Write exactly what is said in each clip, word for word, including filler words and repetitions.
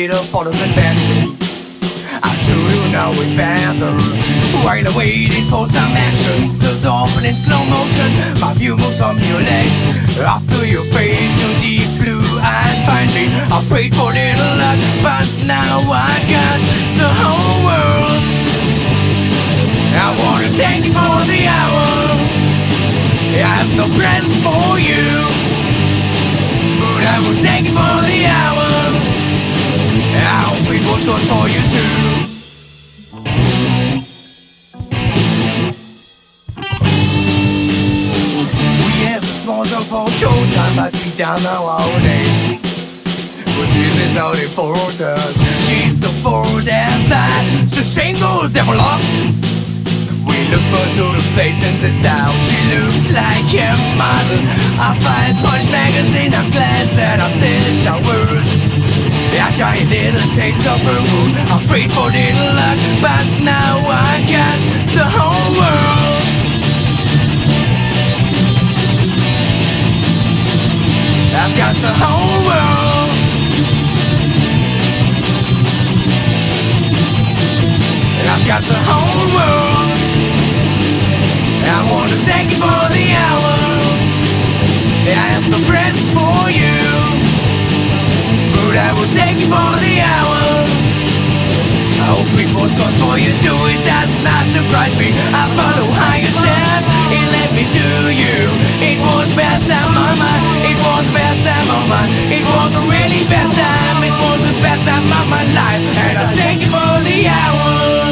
need a photo adventure. I should know it's better. While I'm waiting for some action, so open in slow motion. My view moves on your legs, up to your face. Your deep blue eyes find me. I prayed for little luck, but now I got the whole world. I wanna thank you for the hour. I have no present for you, but I will thank you for the hour. I hope it was good for you too. We have a small dog for showtime, but we don't know our days. But this is not important. She's so bored inside. She's single, developed. We look for sort of face in this house. She looks like a model. I find Punch magazine. I'm glad that I'm still in showers. I try a little taste of her mood. I prayed for little luck, but now I got the whole world. I've got the whole world. I've got the whole world. I wanna thank you for the hour. I have no present for you, but I will thank you for the hour. I hope it was good for you too. It does not surprise me. I follow how you said. It led me to you. It was best time on mine. It was the best time on mine. It was the really best time. It was the best time of my life. And I thank you for the hour.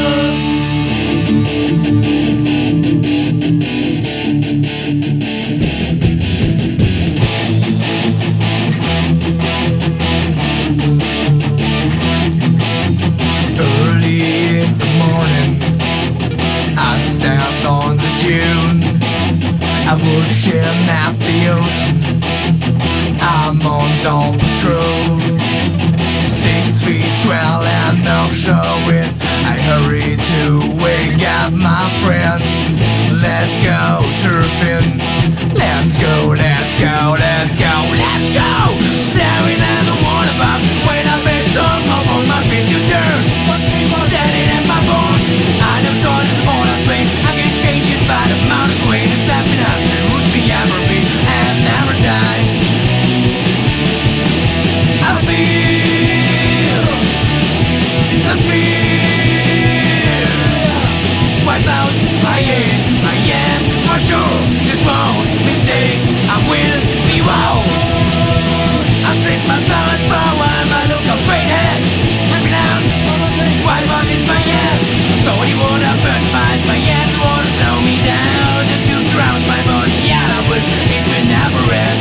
I would share map the ocean. I'm on dawn patrol. Six feet swell and no showing. I hurry to wake up my friends. Let's go surfing. Let's go, let's go, let's go, let's go. Staring at the water box. When I face up on my feet you turn. Standing at my phone. I never thought of the morning I spent. I can change it by the amount of weight. It's slapping up. Would be ever be and never die. I feel, I feel wiped out. I am, I am for sure. Just one mistake, I will be wrong. I take my thoughts forward, my look of straight ahead. Ripping out, wipe out in my head. So you wanna burn my my hands, wanna slow me down. The tube surrounds my body, yeah, I wish it would never end.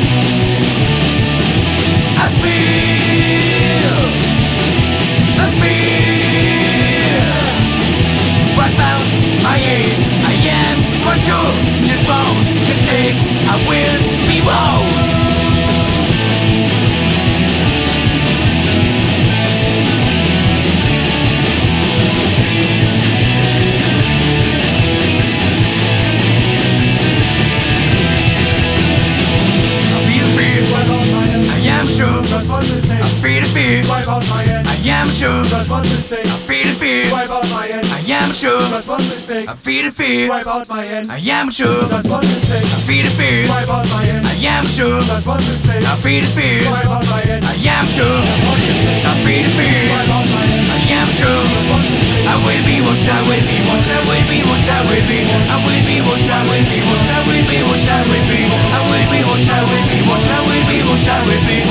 I feel, I feel right out, I am, I am for sure. Just one mistake, I will be wrong. I feel the fear. I am sure. I feel the fear. I am sure. I feel the fear. I am sure. I feel the fear. I am sure. I feel the fear. I am sure. I feel the fear. I am sure. I will be what I will be. What I will be. What I will be. I will be what I will be. What I will be. What I will be. I will be what I will be. What I will be. What I will be.